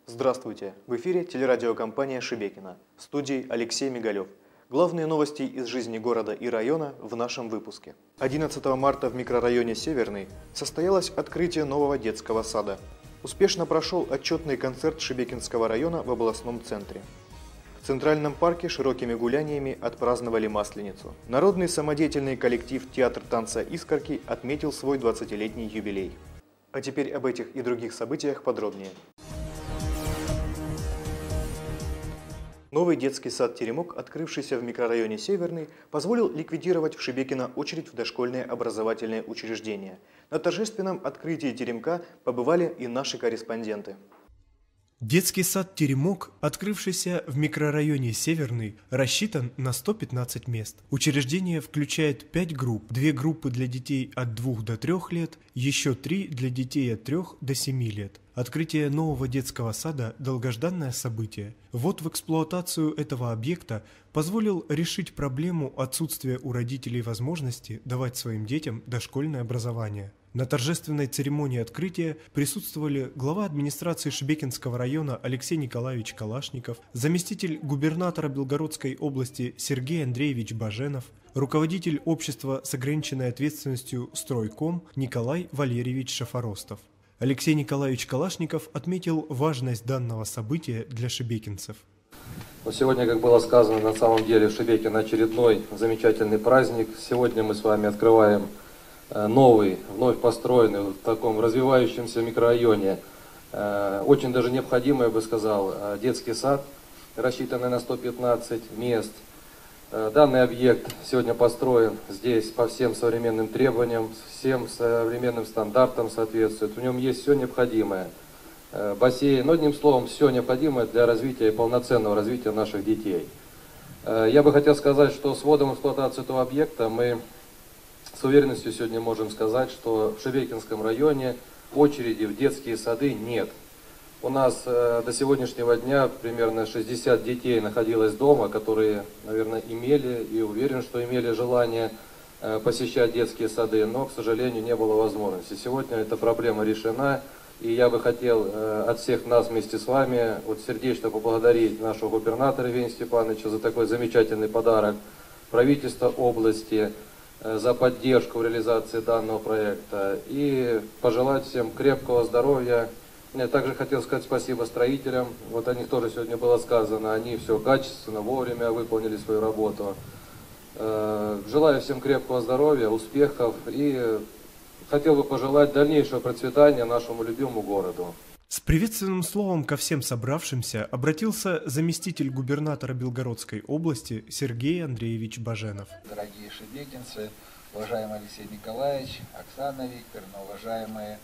Здравствуйте! В эфире телерадиокомпания «Шебекино». В студии Алексей Мигалев. Главные новости из жизни города и района в нашем выпуске. 11 марта в микрорайоне Северный состоялось открытие нового детского сада. Успешно прошел отчетный концерт Шебекинского района в областном центре. В Центральном парке широкими гуляниями отпраздновали Масленицу. Народный самодеятельный коллектив «Театр танца Искорки» отметил свой 20-летний юбилей. А теперь об этих и других событиях подробнее. Новый детский сад «Теремок», открывшийся в микрорайоне Северный, позволил ликвидировать в Шебекино очередь в дошкольные образовательные учреждения. На торжественном открытии теремка побывали и наши корреспонденты. Детский сад «Теремок», открывшийся в микрорайоне Северный, рассчитан на 115 мест. Учреждение включает 5 групп, 2 группы для детей от 2 до 3 лет, еще 3 для детей от 3 до 7 лет. Открытие нового детского сада – долгожданное событие. Ввод в эксплуатацию этого объекта позволил решить проблему отсутствия у родителей возможности давать своим детям дошкольное образование. На торжественной церемонии открытия присутствовали глава администрации Шебекинского района Алексей Николаевич Калашников, заместитель губернатора Белгородской области Сергей Андреевич Баженов, руководитель общества с ограниченной ответственностью «Стройком» Николай Валерьевич Шафоростов. Алексей Николаевич Калашников отметил важность данного события для шебекинцев. Сегодня, как было сказано, на самом деле в Шебекино очередной замечательный праздник. Сегодня мы с вами открываем новый, вновь построенный в таком развивающемся микрорайоне, очень даже необходимый, я бы сказал, детский сад, рассчитанный на 115 мест. Данный объект сегодня построен здесь по всем современным требованиям, всем современным стандартам соответствует. В нем есть все необходимое. Бассейн, одним словом, все необходимое для развития и полноценного развития наших детей. Я бы хотел сказать, что с вводом в эксплуатацию этого объекта мы с уверенностью сегодня можем сказать, что в Шебекинском районе очереди в детские сады нет. У нас до сегодняшнего дня примерно 60 детей находилось дома, которые, наверное, имели и уверен, что имели желание посещать детские сады, но, к сожалению, не было возможности. Сегодня эта проблема решена, и я бы хотел от всех нас вместе с вами сердечно поблагодарить нашего губернатора Евгения Степановича за такой замечательный подарок, правительство области за поддержку в реализации данного проекта и пожелать всем крепкого здоровья. Я также хотел сказать спасибо строителям, о них тоже сегодня было сказано, они все качественно, вовремя выполнили свою работу. Желаю всем крепкого здоровья, успехов и хотел бы пожелать дальнейшего процветания нашему любимому городу. С приветственным словом ко всем собравшимся обратился заместитель губернатора Белгородской области Сергей Андреевич Баженов. Дорогие шебекинцы, уважаемый Алексей Николаевич, Оксана Викторовна, уважаемые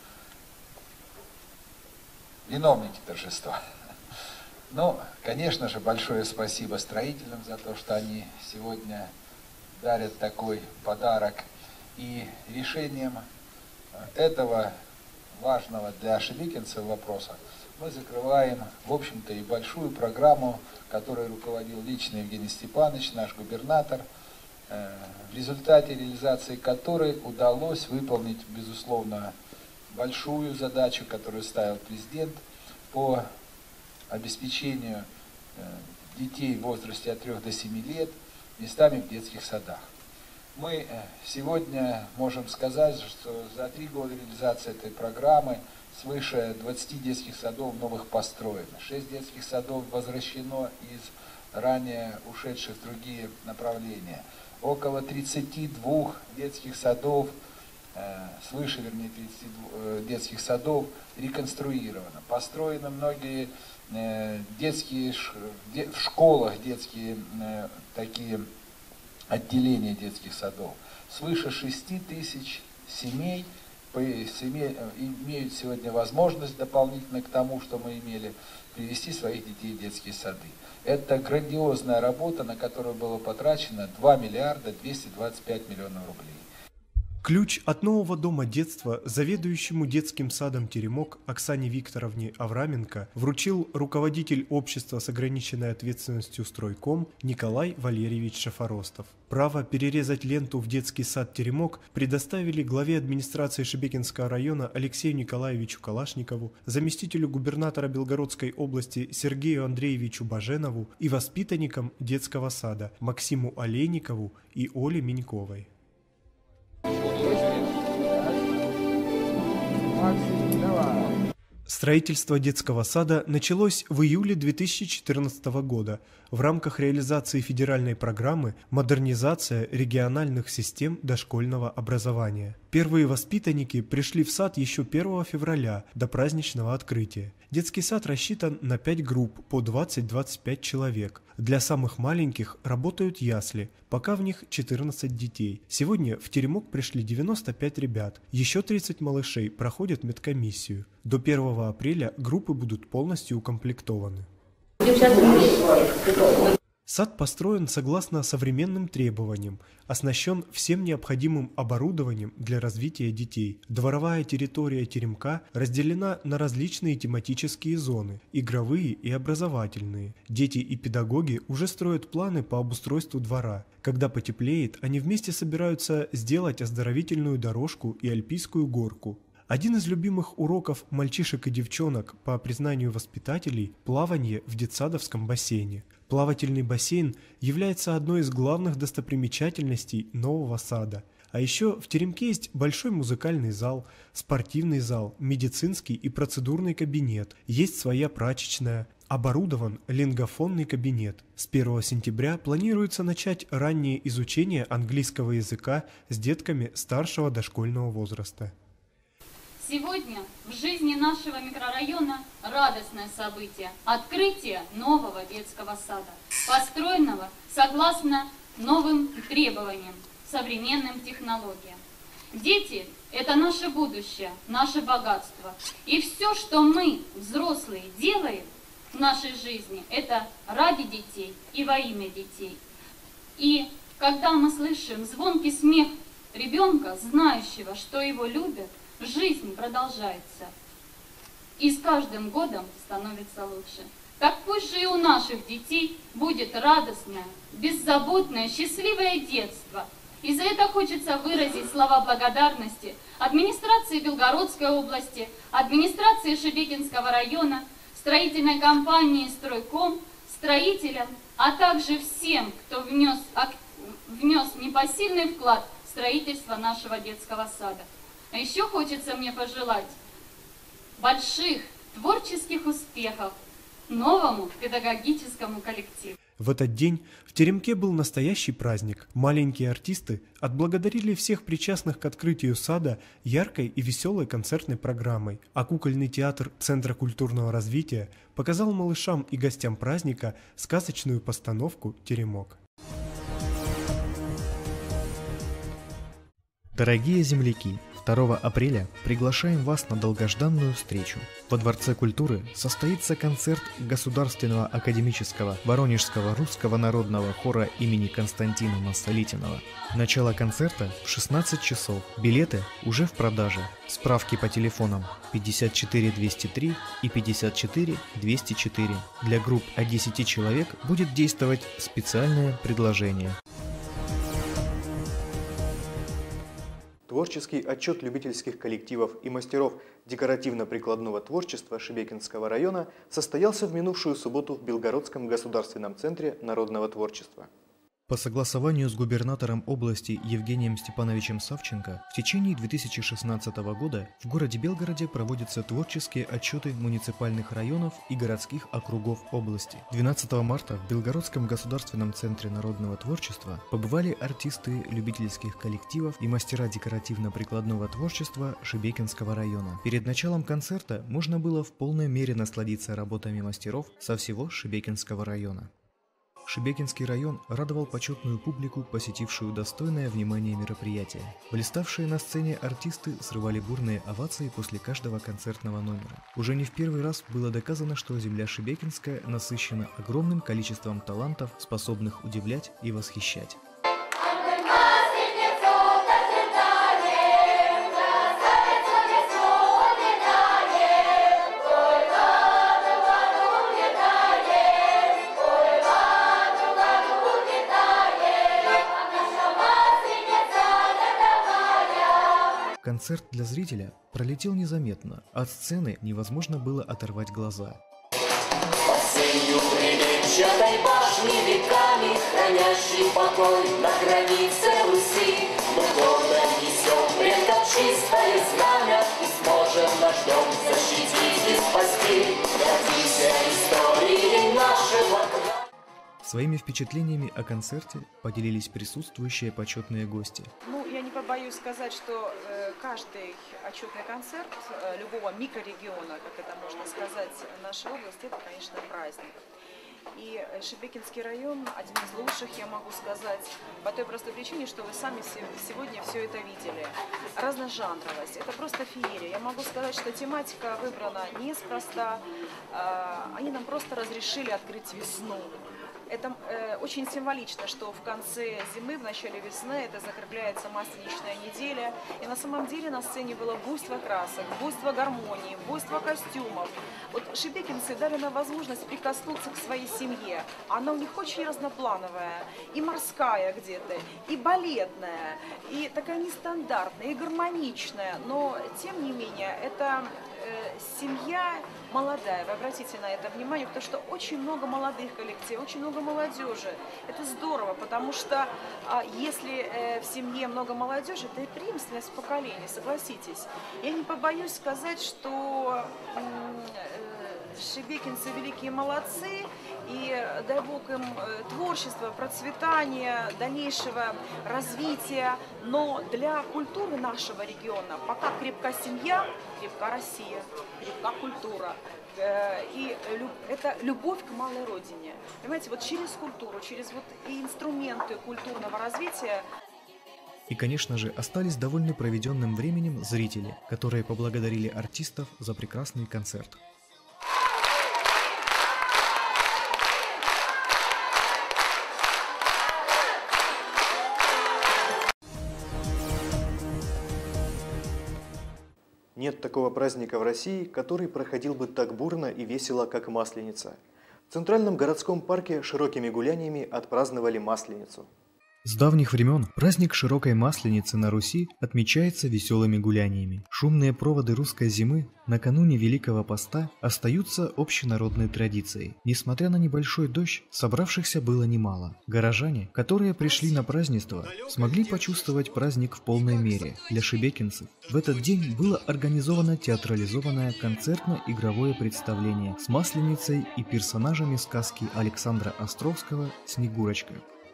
виновники торжества. Конечно же, большое спасибо строителям за то, что они сегодня дарят такой подарок. И решением этого важного для шебекинцев вопроса мы закрываем, в общем-то, и большую программу, которой руководил лично Евгений Степанович, наш губернатор, в результате реализации которой удалось выполнить, безусловно, большую задачу, которую ставил президент по обеспечению детей в возрасте от 3 до 7 лет местами в детских садах. Мы сегодня можем сказать, что за 3 года реализации этой программы свыше 20 детских садов новых построено, 6 детских садов возвращено из ранее ушедших в другие направления, около 32 детских садов, свыше, вернее, 32 детских садов реконструировано. Построены многие детские, в школах детские такие отделения детских садов. Свыше 6 тысяч семей имеют сегодня возможность дополнительно к тому, что мы имели, привести своих детей в детские сады. Это грандиозная работа, на которую было потрачено 2 миллиарда 225 миллионов рублей. Ключ от нового дома детства заведующему детским садом «Теремок» Оксане Викторовне Авраменко вручил руководитель общества с ограниченной ответственностью «Стройком» Николай Валерьевич Шафоростов. Право перерезать ленту в детский сад «Теремок» предоставили главе администрации Шебекинского района Алексею Николаевичу Калашникову, заместителю губернатора Белгородской области Сергею Андреевичу Баженову и воспитанникам детского сада Максиму Олейникову и Оле Миньковой. Строительство детского сада началось в июле 2014 года в рамках реализации федеральной программы «Модернизация региональных систем дошкольного образования». Первые воспитанники пришли в сад еще 1 февраля до праздничного открытия. Детский сад рассчитан на 5 групп по 20-25 человек. Для самых маленьких работают ясли, пока в них 14 детей. Сегодня в «Теремок» пришли 95 ребят, еще 30 малышей проходят медкомиссию. До 1 апреля группы будут полностью укомплектованы. Сад построен согласно современным требованиям, оснащен всем необходимым оборудованием для развития детей. Дворовая территория «Теремка» разделена на различные тематические зоны – игровые и образовательные. Дети и педагоги уже строят планы по обустройству двора. Когда потеплеет, они вместе собираются сделать оздоровительную дорожку и альпийскую горку. Один из любимых уроков мальчишек и девчонок, по признанию воспитателей, плавание в детсадовском бассейне. Плавательный бассейн является одной из главных достопримечательностей нового сада. А еще в «Теремке» есть большой музыкальный зал, спортивный зал, медицинский и процедурный кабинет, есть своя прачечная, оборудован лингофонный кабинет. С 1 сентября планируется начать раннее изучение английского языка с детками старшего дошкольного возраста. Сегодня в жизни нашего микрорайона радостное событие – открытие нового детского сада, построенного согласно новым требованиям, современным технологиям. Дети – это наше будущее, наше богатство. И все, что мы, взрослые, делаем в нашей жизни, это ради детей и во имя детей. И когда мы слышим звонкий смех ребенка, знающего, что его любят, жизнь продолжается, и с каждым годом становится лучше. Так пусть же и у наших детей будет радостное, беззаботное, счастливое детство. И за это хочется выразить слова благодарности администрации Белгородской области, администрации Шебекинского района, строительной компании «Стройком», строителям, а также всем, кто внес непосильный вклад в строительство нашего детского сада. А еще хочется мне пожелать больших творческих успехов новому педагогическому коллективу. В этот день в «Теремке» был настоящий праздник. Маленькие артисты отблагодарили всех причастных к открытию сада яркой и веселой концертной программой, а кукольный театр Центра культурного развития показал малышам и гостям праздника сказочную постановку «Теремок». Дорогие земляки! 2 апреля приглашаем вас на долгожданную встречу. Во Дворце культуры состоится концерт Государственного академического Воронежского русского народного хора имени Константина Массолитинова. Начало концерта в 16 часов. Билеты уже в продаже. Справки по телефонам 54 203 и 54 204. Для групп от 10 человек будет действовать специальное предложение. Творческий отчет любительских коллективов и мастеров декоративно-прикладного творчества Шебекинского района состоялся в минувшую субботу в Белгородском государственном центре народного творчества. По согласованию с губернатором области Евгением Степановичем Савченко, в течение 2016 года в городе Белгороде проводятся творческие отчеты муниципальных районов и городских округов области. 12 марта в Белгородском государственном центре народного творчества побывали артисты любительских коллективов и мастера декоративно-прикладного творчества Шебекинского района. Перед началом концерта можно было в полной мере насладиться работами мастеров со всего Шебекинского района. Шебекинский район радовал почетную публику, посетившую достойное внимания мероприятие. Блиставшие на сцене артисты срывали бурные овации после каждого концертного номера. Уже не в первый раз было доказано, что земля Шебекинская насыщена огромным количеством талантов, способных удивлять и восхищать. Концерт для зрителя пролетел незаметно, от сцены невозможно было оторвать глаза. Осенью бревенчатой башни веками, хранящий покой на границе Руси, мы гордо несем предков чистое знамя и сможем наш дом защитить и спасти. Гордимся историей нашего края. Своими впечатлениями о концерте поделились присутствующие почетные гости. Я не побоюсь сказать, что каждый отчетный концерт любого микрорегиона, как это можно сказать, нашей области, это, конечно, праздник. И Шебекинский район один из лучших, я могу сказать, по той простой причине, что вы сами сегодня все это видели. Разножанровость, это просто феерия. Я могу сказать, что тематика выбрана неспроста, они нам просто разрешили открыть весну. Это очень символично, что в конце зимы, в начале весны это закрепляется масленичная неделя. И на самом деле на сцене было буйство красок, буйство гармонии, буйство костюмов. Вот шебекинцы дали нам возможность прикоснуться к своей семье. Она у них очень разноплановая, и морская где-то, и балетная, и такая нестандартная, и гармоничная. Но, тем не менее, это семья молодая. Вы обратите на это внимание, потому что очень много молодых коллективов, очень много молодежи. Это здорово, потому что если в семье много молодежи, это и преемственность поколений, согласитесь. Я не побоюсь сказать, что шебекинцы великие молодцы, и дай Бог им творчества, процветания, дальнейшего развития. Но для культуры нашего региона пока крепка семья, крепка Россия, крепка культура. И это любовь к малой родине. Понимаете, вот через культуру, через вот и инструменты культурного развития. И, конечно же, остались довольны проведенным временем зрители, которые поблагодарили артистов за прекрасный концерт. Нет такого праздника в России, который проходил бы так бурно и весело, как Масленица. В Центральном городском парке широкими гуляниями отпраздновали Масленицу. С давних времен праздник широкой Масленицы на Руси отмечается веселыми гуляниями. Шумные проводы русской зимы накануне Великого Поста остаются общенародной традицией. Несмотря на небольшой дождь, собравшихся было немало. Горожане, которые пришли на празднество, смогли почувствовать праздник в полной мере. Для шебекинцев в этот день было организовано театрализованное концертно-игровое представление с Масленицей и персонажами сказки Александра Островского «Снегурочка».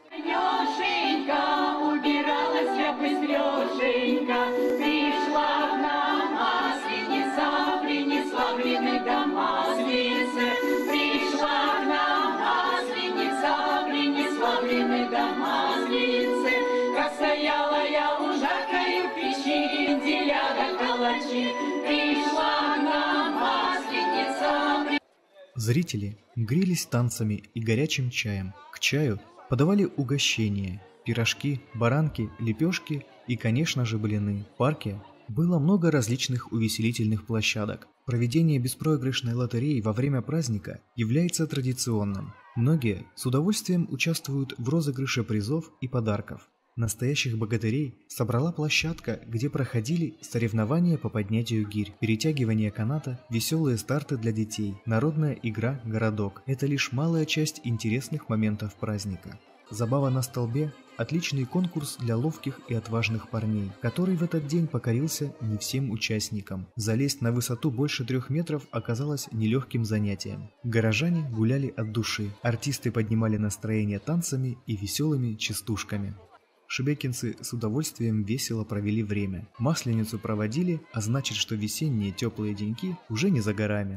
Убиралась я быстрёшенька, пришла к нам Масленица, принесла блины до маслицы. Пришла к нам Масленица, принесла блины до маслицы. Как стояла я у жаркой печи, деляга калачи. Пришла к нам Масленица. Зрители грелись танцами и горячим чаем. К чаю подавали угощения. Пирожки, баранки, лепешки и, конечно же, блины. В парке было много различных увеселительных площадок. Проведение беспроигрышной лотереи во время праздника является традиционным. Многие с удовольствием участвуют в розыгрыше призов и подарков. Настоящих богатырей собрала площадка, где проходили соревнования по поднятию гирь, перетягивание каната, веселые старты для детей, народная игра «Городок». Это лишь малая часть интересных моментов праздника. Забава на столбе – отличный конкурс для ловких и отважных парней, который в этот день покорился не всем участникам. Залезть на высоту больше 3 метров оказалось нелегким занятием. Горожане гуляли от души, артисты поднимали настроение танцами и веселыми частушками. Шебекинцы с удовольствием весело провели время. Масленицу проводили, а значит, что весенние теплые деньки уже не за горами.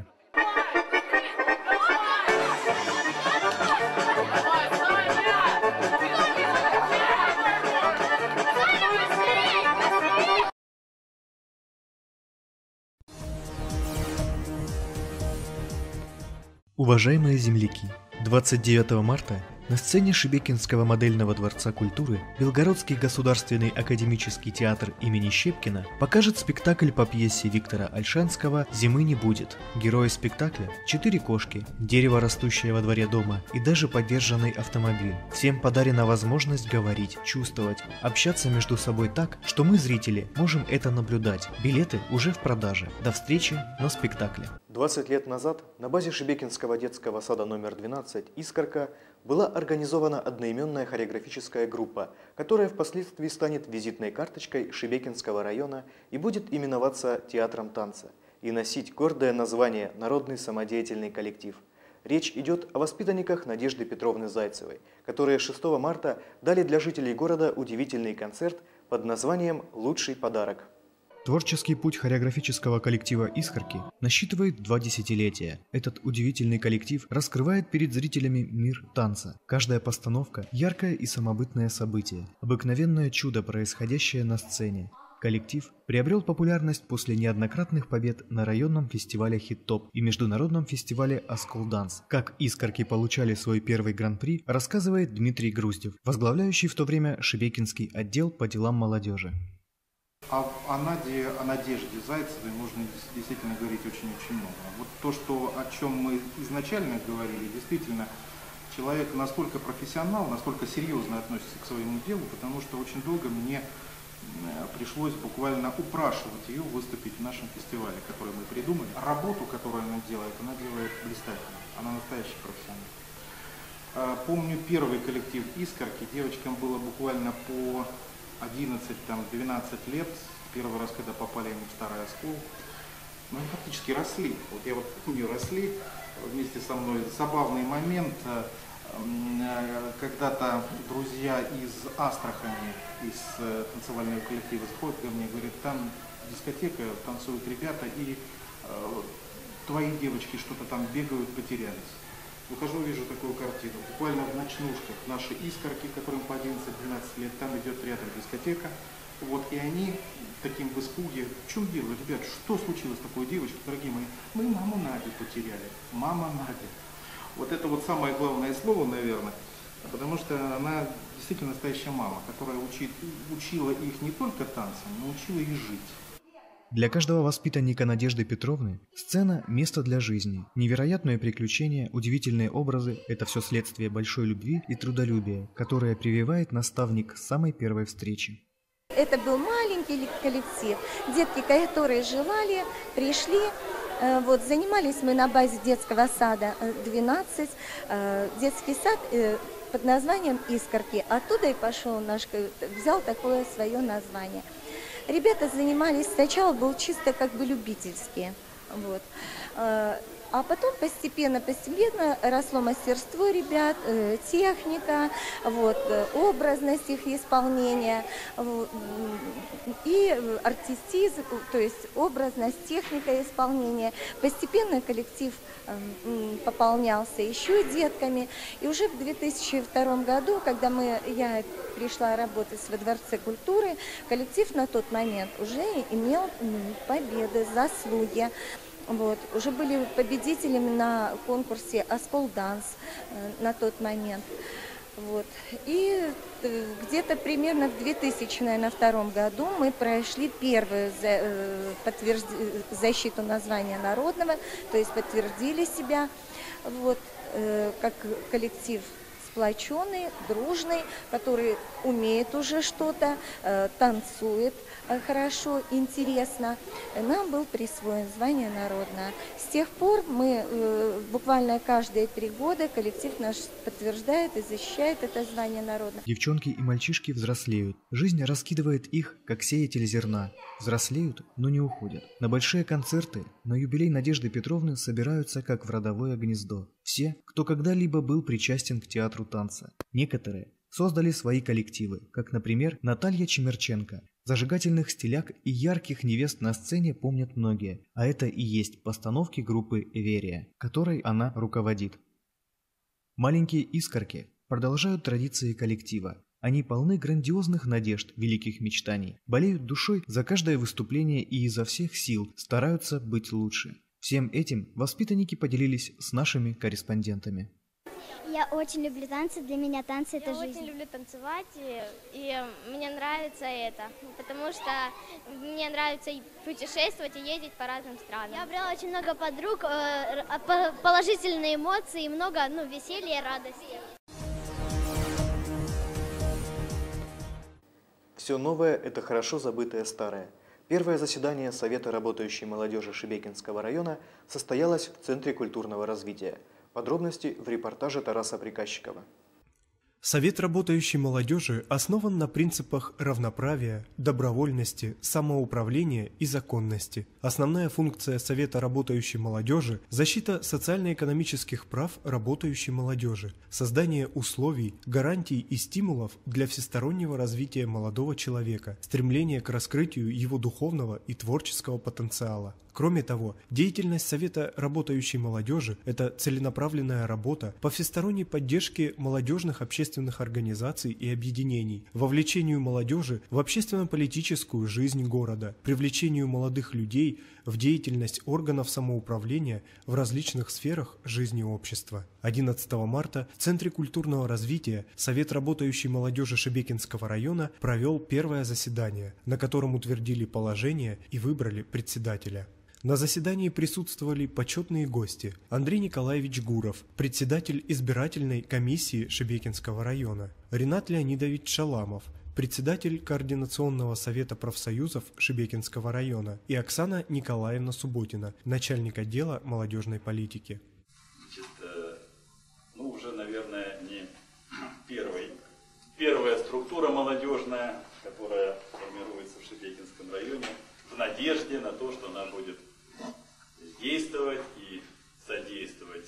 Уважаемые земляки, 29 марта На сцене Шебекинского модельного дворца культуры Белгородский государственный академический театр имени Щепкина покажет спектакль по пьесе Виктора Ольшанского «Зимы не будет». Герои спектакля – 4 кошки, дерево, растущее во дворе дома, и даже подержанный автомобиль. Всем подарена возможность говорить, чувствовать, общаться между собой так, что мы, зрители, можем это наблюдать. Билеты уже в продаже. До встречи на спектакле. 20 лет назад на базе Шебекинского детского сада номер 12 «Искорка» была организована одноименная хореографическая группа, которая впоследствии станет визитной карточкой Шебекинского района и будет именоваться Театром танца и носить гордое название «Народный самодеятельный коллектив». Речь идет о воспитанниках Надежды Петровны Зайцевой, которые 6 марта дали для жителей города удивительный концерт под названием «Лучший подарок». Творческий путь хореографического коллектива «Искорки» насчитывает 2 десятилетия. Этот удивительный коллектив раскрывает перед зрителями мир танца. Каждая постановка – яркое и самобытное событие, обыкновенное чудо, происходящее на сцене. Коллектив приобрел популярность после неоднократных побед на районном фестивале «Хит-топ» и международном фестивале «Оскол-данс». Как «Искорки» получали свой первый гран-при, рассказывает Дмитрий Груздев, возглавляющий в то время Шебекинский отдел по делам молодежи. О Надежде Зайцевой можно действительно говорить очень-очень много. Вот то, о чем мы изначально говорили, действительно, человек настолько профессионал, настолько серьезно относится к своему делу, потому что очень долго мне пришлось буквально упрашивать ее выступить в нашем фестивале, который мы придумали. Работу, которую она делает блистательно. Она настоящий профессионал. Помню первый коллектив «Искорки». Девочкам было буквально по 11-12 лет, первый раз, когда попали они в старый Оскол, они фактически росли. Вот я помню, росли вместе со мной. Забавный момент, когда-то друзья из Астрахани, из танцевального коллектива заходят ко мне и говорят, там дискотека, танцуют ребята, и твои девочки что-то там бегают, потерялись. Выхожу, вижу такую картину. Буквально в ночнушках наши «Искорки», которым по 11-12 лет, там идет рядом дискотека. Вот, и они таким в испуге: в чем дело, ребят, что случилось с такой девочкой, дорогие мои? Мы маму Надю потеряли. Мама Надя. Вот это вот самое главное слово, наверное, потому что она действительно настоящая мама, которая учила их не только танцам, но учила их жить. Для каждого воспитанника Надежды Петровны сцена – место для жизни. Невероятные приключения, удивительные образы – это все следствие большой любви и трудолюбия, которое прививает наставник с самой первой встречи. Это был маленький коллектив. Детки, которые желали, пришли. Вот, занимались мы на базе детского сада 12. Детский сад под названием «Искорки». Оттуда и пошел взял такое свое название. Ребята занимались, сначала был чисто любительские, вот. А потом постепенно росло мастерство ребят, техника, вот, образность их исполнения, вот, и артистизм, то есть образность, техника исполнения. Постепенно коллектив пополнялся еще детками. И уже в 2002 году, когда я пришла работать во Дворце культуры, коллектив на тот момент уже имел победы, заслуги. Вот, уже были победителями на конкурсе «Оскол-данс» на тот момент. Вот. И где-то примерно в 2002 году мы прошли первую защиту названия народного, то есть подтвердили себя вот, как коллектив сплоченный, дружный, который умеет уже что-то, танцует хорошо, интересно. Нам был присвоен звание народное. С тех пор мы буквально каждые 3 года коллектив наш подтверждает и защищает это звание народное. Девчонки и мальчишки взрослеют. Жизнь раскидывает их, как сеятель зерна. Взрослеют, но не уходят. На большие концерты, на юбилей Надежды Петровны собираются как в родовое гнездо. Все, кто когда-либо был причастен к театру танца. Некоторые создали свои коллективы, как, например, Наталья Чемерченко. Зажигательных стиляк и ярких невест на сцене помнят многие, а это и есть постановки группы «Эверия», которой она руководит. Маленькие искорки продолжают традиции коллектива. Они полны грандиозных надежд, великих мечтаний, болеют душой за каждое выступление и изо всех сил стараются быть лучше. Всем этим воспитанники поделились с нашими корреспондентами. Я очень люблю танцы, для меня танцы это жизнь. Я очень люблю танцевать, и мне нравится это, потому что мне нравится путешествовать и ездить по разным странам. Я обрела очень много подруг, положительные эмоции, и много веселья и радости. Все новое – это хорошо забытое старое. Первое заседание Совета работающей молодежи Шебекинского района состоялось в Центре культурного развития. Подробности в репортаже Тараса Приказчикова. Совет работающей молодежи основан на принципах равноправия, добровольности, самоуправления и законности. Основная функция Совета работающей молодежи – защита социально-экономических прав работающей молодежи, создание условий, гарантий и стимулов для всестороннего развития молодого человека, стремление к раскрытию его духовного и творческого потенциала. Кроме того, деятельность Совета работающей молодежи – это целенаправленная работа по всесторонней поддержке молодежных общественных организаций и объединений, вовлечению молодежи в общественно-политическую жизнь города, привлечению молодых людей в деятельность органов самоуправления в различных сферах жизни общества. 11 марта в Центре культурного развития Совет работающей молодежи Шебекинского района провел первое заседание, на котором утвердили положение и выбрали председателя. На заседании присутствовали почетные гости: Андрей Николаевич Гуров, председатель избирательной комиссии Шебекинского района, Ренат Леонидович Шаламов, председатель Координационного совета профсоюзов Шебекинского района, и Оксана Николаевна Субботина, начальник отдела молодежной политики. Уже, наверное, не первая структура молодежная, которая формируется в Шебекинском районе, в надежде на то, что она будет действовать и содействовать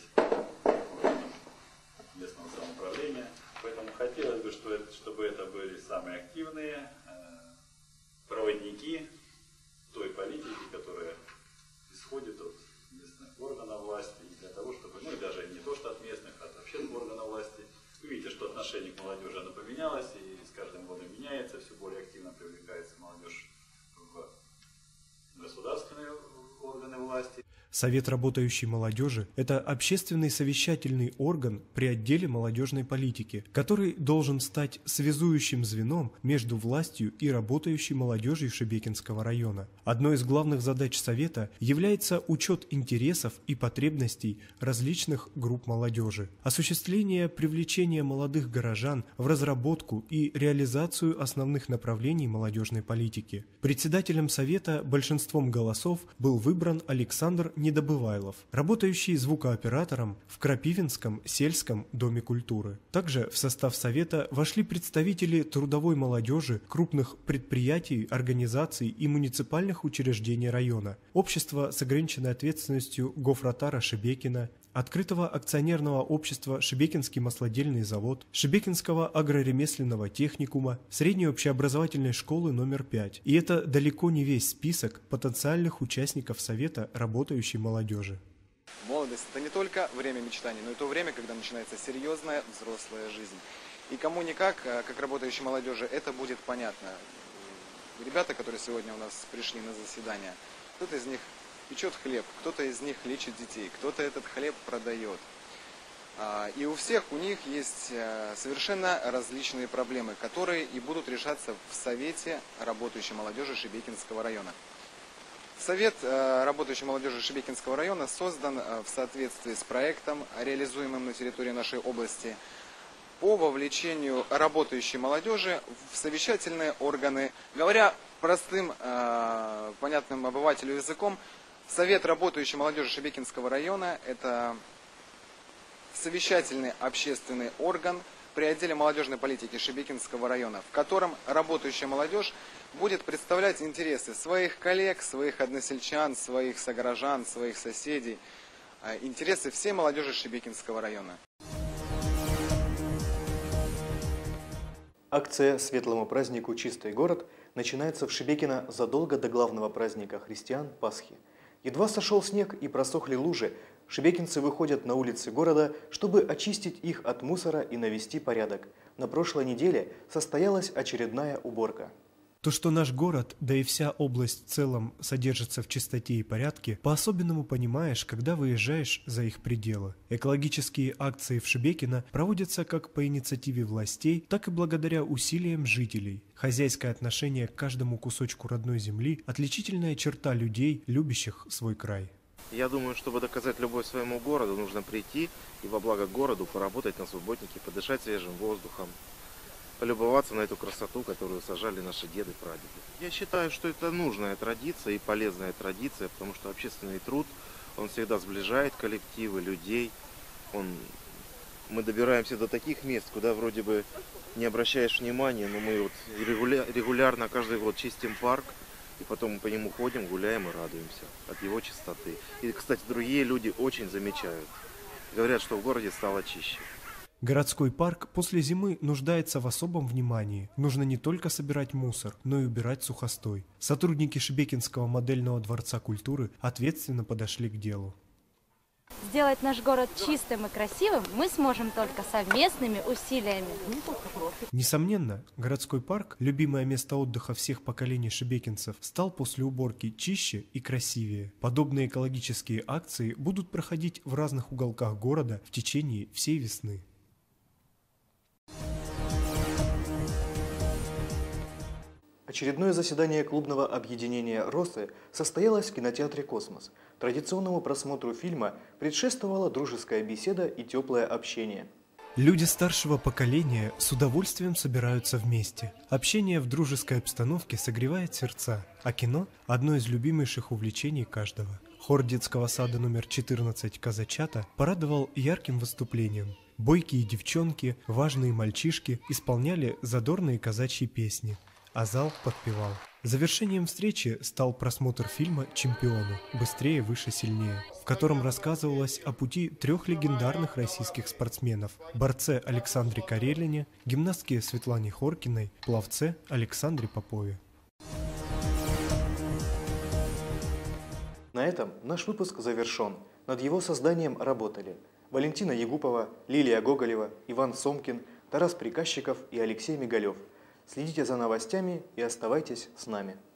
местному самоуправлению. Поэтому хотелось бы, чтобы это были самые активные проводники той политики, которая исходит от местных органов власти, и для того, чтобы, и даже не то, что от местных, а от общественных органов власти. Вы видите, что отношение к молодежи оно поменялось, и с каждым годом меняется, все более активно привлекается молодежь в государственные органы власти. Совет работающей молодежи – это общественный совещательный орган при отделе молодежной политики, который должен стать связующим звеном между властью и работающей молодежью Шебекинского района. Одной из главных задач Совета является учет интересов и потребностей различных групп молодежи, осуществление привлечения молодых горожан в разработку и реализацию основных направлений молодежной политики. Председателем Совета большинством голосов был выбран Александр Недобывайлов, работающий звукооператором в Крапивинском сельском доме культуры. Также в состав Совета вошли представители трудовой молодежи, крупных предприятий, организаций и муниципальных учреждений района, общества с ограниченной ответственностью Гофротара Шебекина, открытого акционерного общества Шебекинский маслодельный завод, Шебекинского агроремесленного техникума, средней общеобразовательной школы номер 5. И это далеко не весь список потенциальных участников Совета работающей молодежи. Молодость – это не только время мечтаний, но и то время, когда начинается серьезная взрослая жизнь. И кому-никак, как работающей молодежи, это будет понятно. Ребята, которые сегодня у нас пришли на заседание, кто-то из них печет хлеб, кто-то из них лечит детей, кто-то этот хлеб продает. И у всех у них есть совершенно различные проблемы, которые и будут решаться в Совете работающей молодежи Шебекинского района. Совет работающей молодежи Шебекинского района создан в соответствии с проектом, реализуемым на территории нашей области, по вовлечению работающей молодежи в совещательные органы. Говоря простым, понятным обывателю языком, Совет работающей молодежи Шебекинского района – это совещательный общественный орган при отделе молодежной политики Шебекинского района, в котором работающая молодежь будет представлять интересы своих коллег, своих односельчан, своих сограждан, своих соседей, интересы всей молодежи Шебекинского района. Акция «Светлому празднику Чистый город» начинается в Шебекино задолго до главного праздника христиан – Пасхи. Едва сошел снег и просохли лужи, шебекинцы выходят на улицы города, чтобы очистить их от мусора и навести порядок. На прошлой неделе состоялась очередная уборка. То, что наш город, да и вся область в целом содержится в чистоте и порядке, по-особенному понимаешь, когда выезжаешь за их пределы. Экологические акции в Шебекино проводятся как по инициативе властей, так и благодаря усилиям жителей. Хозяйское отношение к каждому кусочку родной земли – отличительная черта людей, любящих свой край. Я думаю, чтобы доказать любовь своему городу, нужно прийти и во благо городу поработать на субботнике, подышать свежим воздухом, полюбоваться на эту красоту, которую сажали наши деды и прадеды. Я считаю, что это нужная традиция и полезная традиция, потому что общественный труд, он всегда сближает коллективы, людей. Мы добираемся до таких мест, куда вроде бы не обращаешь внимания, но мы вот регулярно каждый год чистим парк, и потом мы по нему ходим, гуляем и радуемся от его чистоты. И, кстати, другие люди очень замечают. Говорят, что в городе стало чище. Городской парк после зимы нуждается в особом внимании. Нужно не только собирать мусор, но и убирать сухостой. Сотрудники Шебекинского модельного дворца культуры ответственно подошли к делу. Сделать наш город чистым и красивым мы сможем только совместными усилиями. Несомненно, городской парк, любимое место отдыха всех поколений шебекинцев, стал после уборки чище и красивее. Подобные экологические акции будут проходить в разных уголках города в течение всей весны. Очередное заседание клубного объединения «Росы» состоялось в кинотеатре «Космос». Традиционному просмотру фильма предшествовала дружеская беседа и теплое общение. Люди старшего поколения с удовольствием собираются вместе. Общение в дружеской обстановке согревает сердца, а кино – одно из любимейших увлечений каждого. Хор детского сада номер 14 «Казачата» порадовал ярким выступлением. Бойкие девчонки, важные мальчишки исполняли задорные казачьи песни, а зал подпевал. Завершением встречи стал просмотр фильма «Чемпионы. Быстрее, выше, сильнее», в котором рассказывалось о пути 3 легендарных российских спортсменов – борце Александре Карелине, гимнастке Светлане Хоркиной, пловце Александре Попове. На этом наш выпуск завершен. Над его созданием работали Валентина Егупова, Лилия Гоголева, Иван Сомкин, Тарас Приказчиков и Алексей Мигалев. Следите за новостями и оставайтесь с нами.